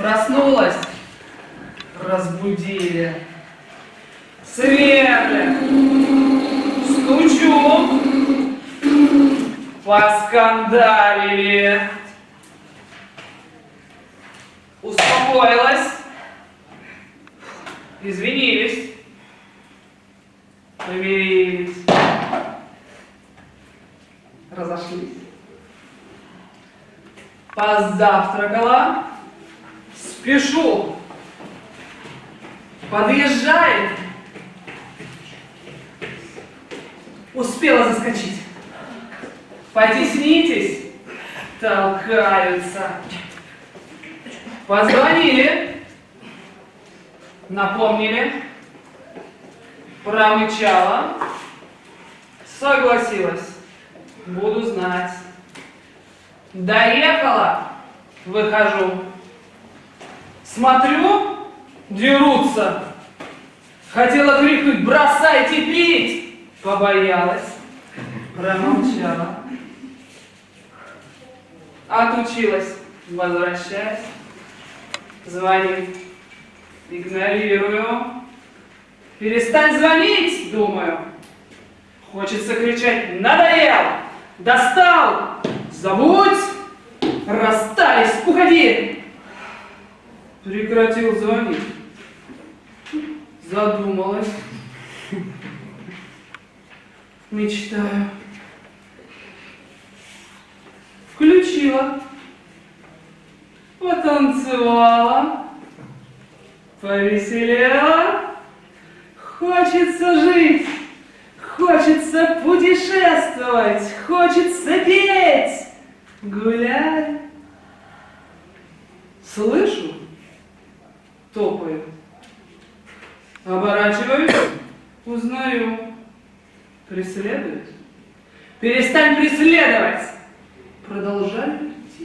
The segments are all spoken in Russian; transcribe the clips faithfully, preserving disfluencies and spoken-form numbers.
Проснулась, разбудили, сверли, стучу, поскандалили, успокоилась, извинились, помирились, разошлись. Позавтракала, спешу, подъезжает, успела заскочить. Потеснитесь, толкаются. Позвонили, напомнили, промычала, согласилась, буду знать. Доехала, выхожу, смотрю, дерутся. Хотела крикнуть: бросайте пить! Побоялась, промолчала. Отучилась, возвращаюсь, звонит, игнорирую. Перестань звонить, думаю. Хочется кричать: надоел, достал, забудь, расстались, уходи. Прекратил звонить. Задумалась. Мечтаю. Включила. Потанцевала. Повеселела. Хочется жить. Хочется путешествовать. Хочется петь. Гулять. Слышу, топает. Оборачиваюсь, узнаю. Преследует. Перестань преследовать. Продолжаю идти.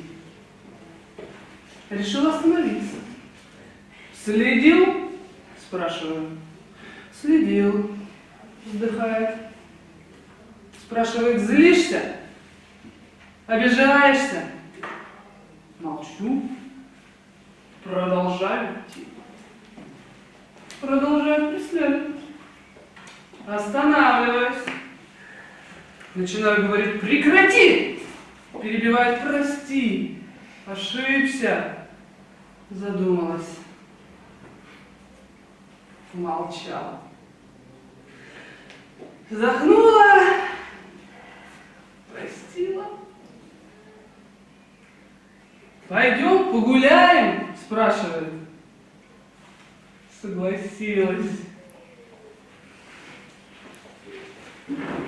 Решил остановиться. Следил? Спрашиваю. Следил. Вздыхает. Спрашивает: злишься? Обижаешься? Молчу. Продолжаю идти. Продолжаю преследовать. Останавливаюсь. Начинаю говорить: прекрати! Перебивает: прости, ошибся. Задумалась. Молчала. Вздохнула. Простила. Пойдем погуляем? Спрашивает. Согласилась.